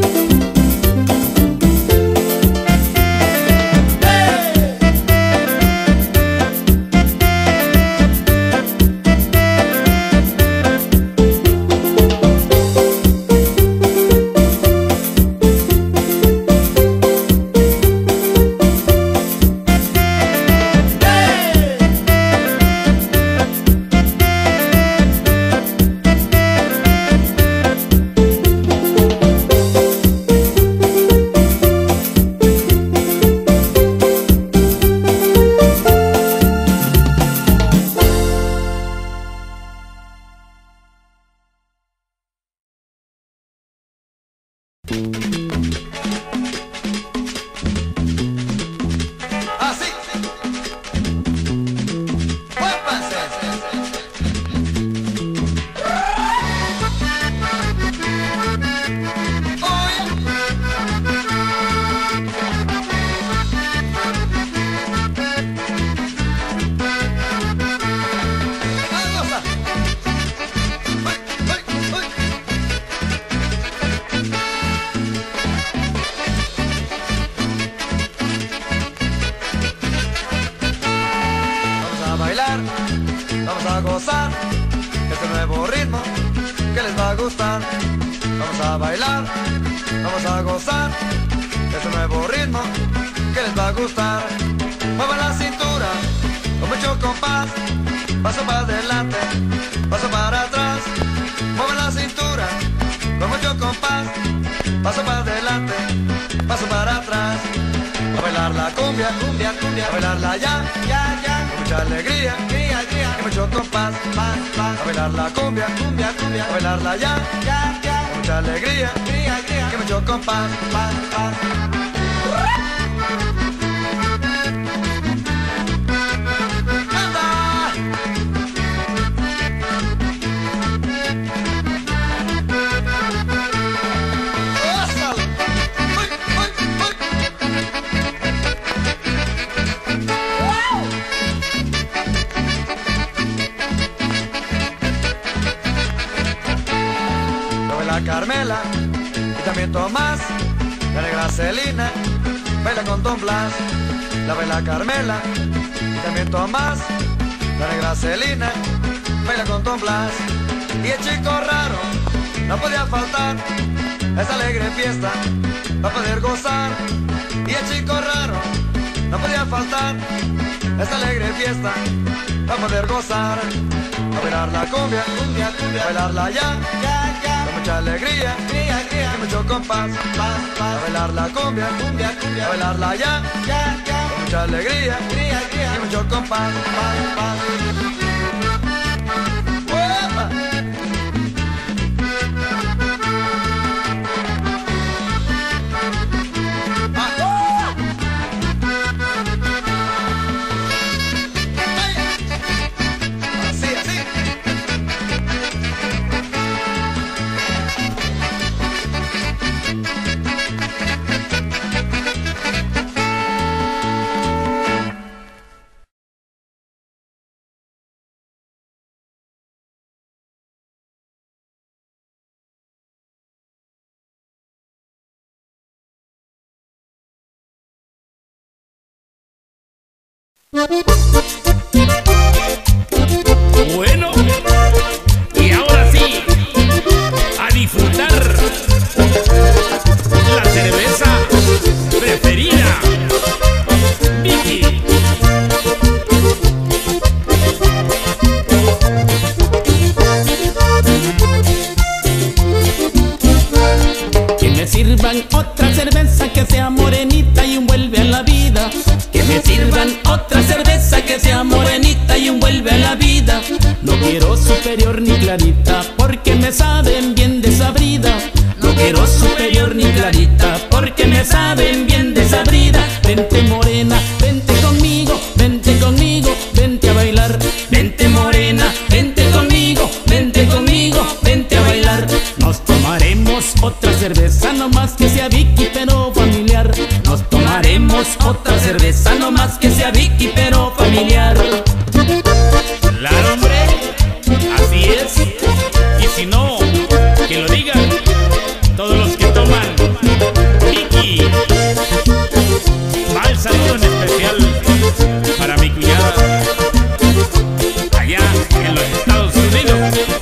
Vamos a gozar este nuevo ritmo que les va a gustar. Vamos a bailar, vamos a gozar este nuevo ritmo que les va a gustar. Muevan la cintura con mucho compás, paso para adelante, paso para atrás. Muevan la cintura con mucho compás, paso para adelante, paso para atrás. A bailar la cumbia, cumbia, cumbia, a bailarla ya, ya, ya, con mucha alegría, alegría, alegría, y mucho compás, paz, paz. A bailar la cumbia, cumbia, cumbia, a bailarla ya, ya, ya, con mucha alegría, alegría, alegría, y mucho compás, paz, paz. Carmela y también Tomás, la negra Celina baila con Don Blas. La baila Carmela y también Tomás, la negra Celina baila con Don Blas. Y el chico raro no podía faltar a esa alegre fiesta para poder gozar. Y el chico raro no podía faltar a esa alegre fiesta para poder gozar. A bailar la cumbia, cumbia, cumbia, a bailarla ya, ya, ya, con mucha alegría, alegría, alegría, y mucho compás, paz, paz. A bailar la cumbia, cumbia, cumbia, a bailarla ya, ya, ya, con mucha mucha alegría, y mucho compás, ¡Uepa! Bueno, y ahora sí, a disfrutar la cerveza preferida, Vicky. Que me sirvan otra cerveza que sea morenita y envuelve a la vida. Que me sirvan otra cerveza que sea morenita y envuelve a la vida. No quiero superior ni clarita porque me saben bien desabrida. No quiero superior ni clarita porque me saben bien desabrida. Vente morena, vente conmigo, vente conmigo, vente a bailar. Vente morena, vente conmigo, vente conmigo, vente a bailar. Nos tomaremos otra cerveza, no más que sea Vicky pero familiar. Nos tomaremos otra cerveza, no más que sea Vicky pero familiar. Claro, hombre, así es. Y si no, que lo digan todos los que toman Vicky. Va el saludo en especial para mi cuñada allá en los Estados Unidos.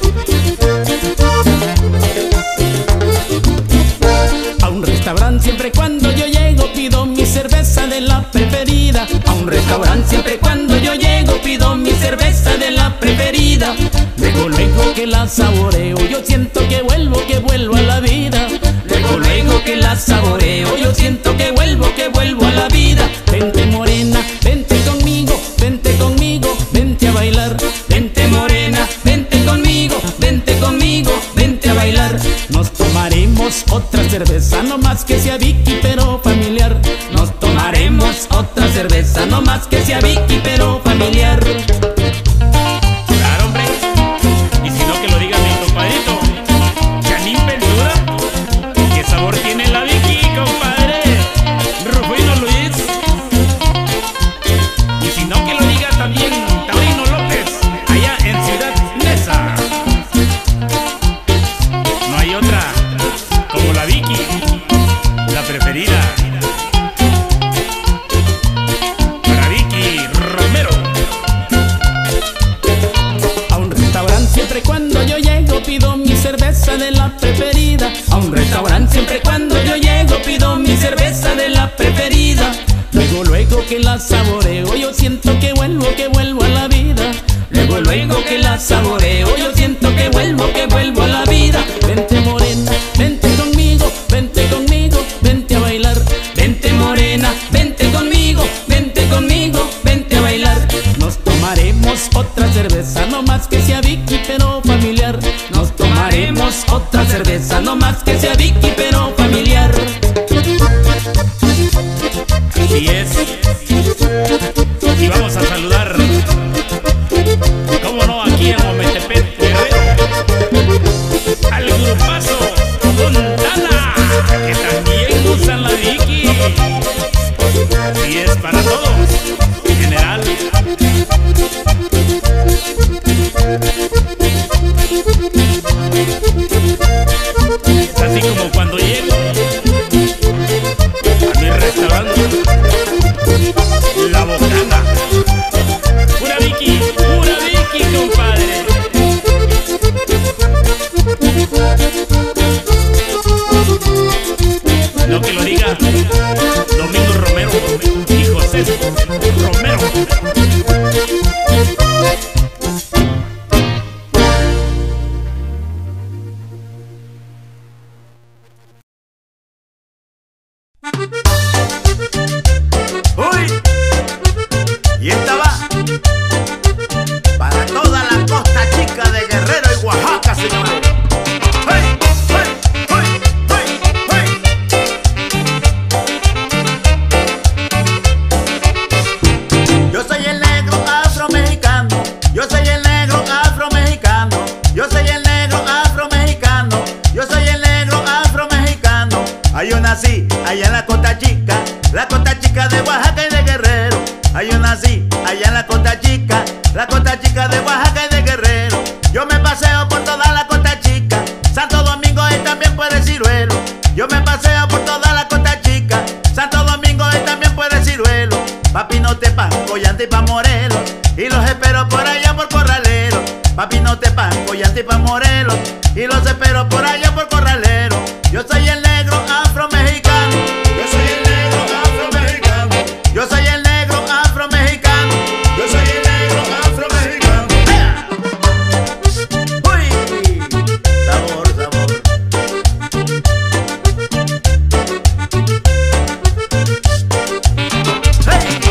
A un restaurante siempre cuando yo llego pido mi cerveza de la preferida. A un restaurante siempre cuando yo llego pido mi cerveza de la preferida. Luego que la saboreo yo siento que vuelvo a la vida. Luego que la saboreo yo siento que vuelvo a la vida. Vente morena, vente conmigo, vente a bailar. Vente morena, vente conmigo, vente a bailar. Nos tomaremos otra cerveza, no más que sea Vicky pero familiar. Nos tomaremos otra cerveza, no más que sea Vicky pero familiar. Claro, hombre. Y si no, que lo diga mi compadrito Chanín Ventura. ¿Qué sabor tiene la Vicky, compadre? Rufino Luis. Y si no, que lo diga también Taurino López, allá en Ciudad Neza. No hay otra como la Vicky, la preferida. Para Vicky Romero. A un restaurante siempre cuando yo llego pido mi cerveza de la preferida. A un restaurante siempre cuando yo llego pido mi cerveza de la preferida. Luego que la saboreo yo siento que vuelvo a la vida. Luego que la saboreo yo siento que vuelvo a la vida. Vente morena, vente conmigo, vente a bailar. Vente morena, vente conmigo, vente a bailar. Nos tomaremos otra cerveza, no más que sea Vicky pero familiar. Nos tomaremos otra cerveza, no más que sea Vicky pero familiar. Así es. Y vamos a saludar, cómo no, aquí en Ometepec, Guerrero, al grupazo Fontana, que también usan la Vicky. Así es, para todos, en general. Es así como cuando llego a mi restaurante La Bocana. Pura Vicky, compadre. No, que lo diga Domingo Romero y José Romero. la Costa Chica de Oaxaca y de Guerrero. Ay, yo nací allá en la Costa Chica, la Costa Chica de Oaxaca y de Guerrero. Yo me paseo por toda la Costa Chica, Santo Domingo y también por el Ciruelo. Yo me paseo por toda la Costa Chica, Santo Domingo y también por el Ciruelo. Pa' Pinotepa, Collante y pa' Morelos, y los espero por allá por Corralero. Pa' Pinotepa, Collante y pa' Morelos, y los espero por allá por Corralero. Yo soy el negro afro-mexicano, yo soy el negro afro-mexicano, yo soy el negro afro-mexicano, yo soy el negro afro-mexicano. ¡Uy! Sabor, sabor. ¡Hey!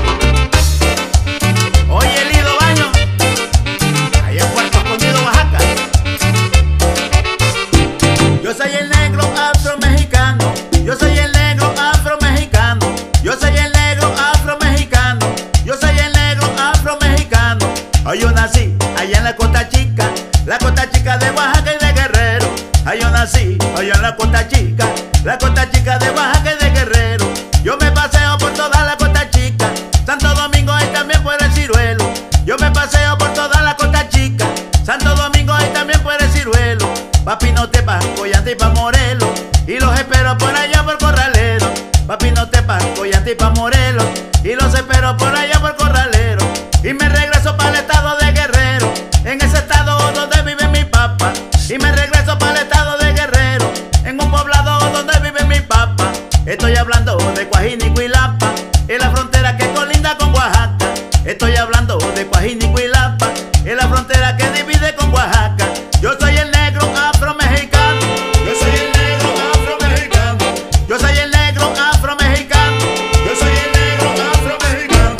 Oye, Lido Baño, allá en Puerto Escondido, Oaxaca. Yo soy el negro afro-mexicano, yo soy el negro afro-mexicano, yo soy el negro afro-mexicano, yo soy el negro afro-mexicano. Ay, yo nací allá en la Costa Chica de Oaxaca y de Guerrero. Ay, yo nací allá en la Costa Chica de Oaxaca y de Guerrero. Yo me paseo por toda la Costa Chica, Santo Domingo y también por el Ciruelo. Yo me paseo por toda la Costa Chica, Santo Domingo y también por el Ciruelo. Pa' Pinotepa, Collante y pa' Morelos, y los espero por allá por Corralero. Pa' Pinotepa, Collante y pa' Morelos, y los espero por allá por Corralero. Y me regreso para el estado de Guerrero, en ese estado donde vive mi papá. Y me regreso para el estado de Guerrero, en un poblado donde vive mi papá. Estoy hablando de Cuajini y Cuilapa, en la frontera que colinda con Oaxaca. Estoy hablando de Cuajini y Cuilapa, en la frontera que divide con Oaxaca. Yo soy el negro afro-mexicano, yo soy el negro afro-mexicano, yo soy el negro afro-mexicano, yo soy el negro afro-mexicano.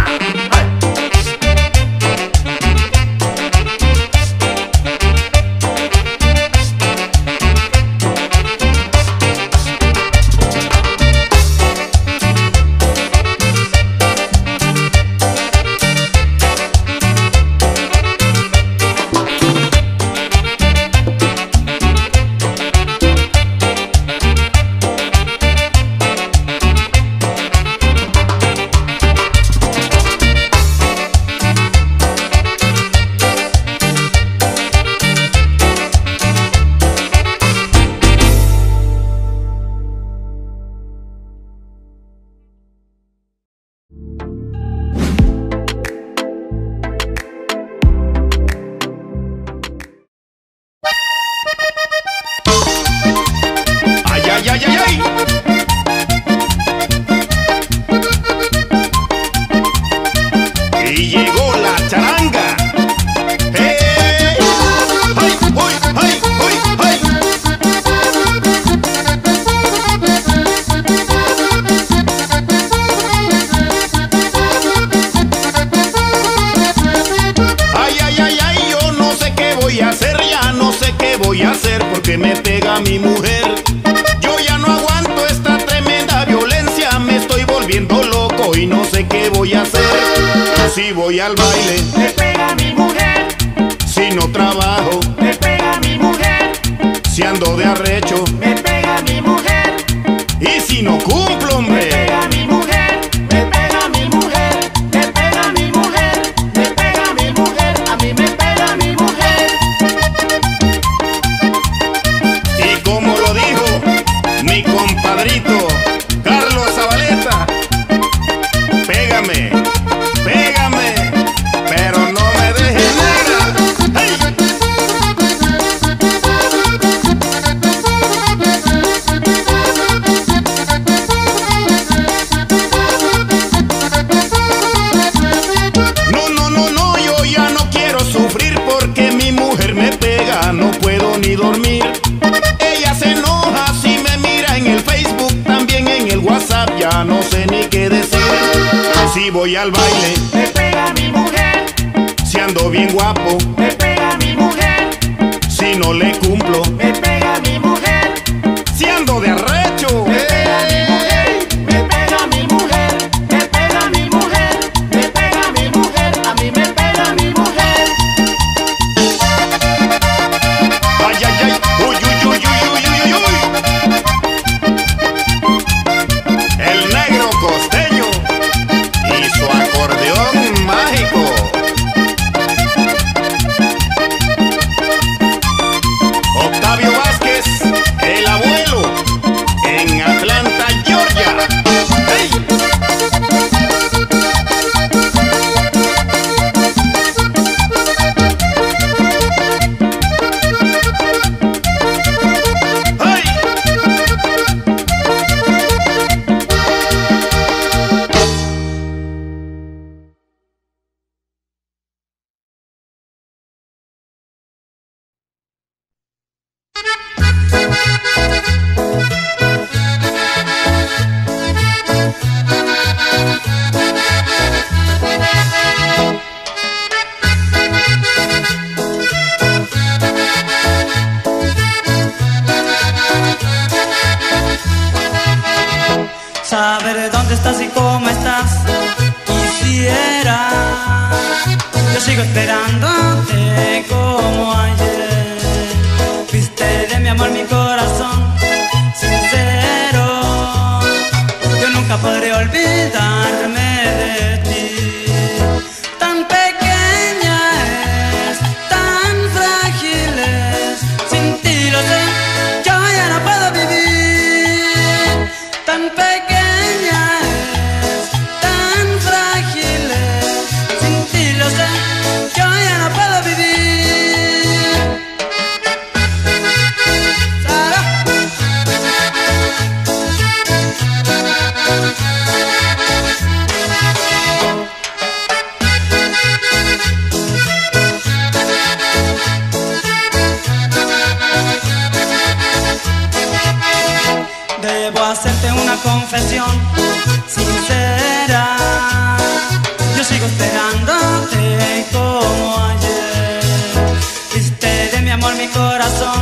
¡Ay, ay, ay, ay, ay! Y llegó la charanga. ¡Hey! ¡Ay, uy, ay, uy, ay! Ay, ay, ay, ay, yo no sé qué voy a hacer, ya no sé qué voy a hacer porque me pega mi mujer. Yo ya no aguanto esta tremenda violencia, me estoy volviendo loco y no sé qué voy a hacer. Si voy al baile, Me pega mi mujer, si no trabajo, me pega mi mujer, si ando de arrecho me pega mi mujer, y si no cumplo, me hombre. pega mi mujer, me pega mi mujer, me pega mi mujer, me pega mi mujer, a mí me pega mi mujer. Y como lo dijo mi compadrito Carlos Zabaleta, pégame, pégame, pero no me dejes negra. ¡Hey! No, no, no, no, yo ya no quiero sufrir porque mi mujer me pega, no puedo ni dormir. Ella se enoja si me mira en el Facebook, también en el WhatsApp, ya no sé ni qué decir. Si voy al baile, Me pega mi mujer, si ando bien guapo, me pega mi mujer, si no le cumplo, me pega mi mujer, si ando de arrecho. me pega mi mujer, me pega mi mujer, me pega mi mujer, me pega mi mujer, a mí me pega mi mujer. Ay, ay, ay, uy, uy, uy, uy, uy, uy, uy. El negro Costa cómo estás, quisiera. Yo sigo esperándote como ayer. Fuiste de mi amor mi corazón sincero. Yo nunca podré olvidarme de ti. Tan pequeña es, tan frágil es. Sin ti lo sé, yo ya no puedo vivir. Tan pequeña es, tan frágil es. Sin ti lo sé, yo ya no puedo vivir. Sara. Debo hacerte una confesión sincera. Yo sigo esperándote como ayer. Viste de mi amor mi corazón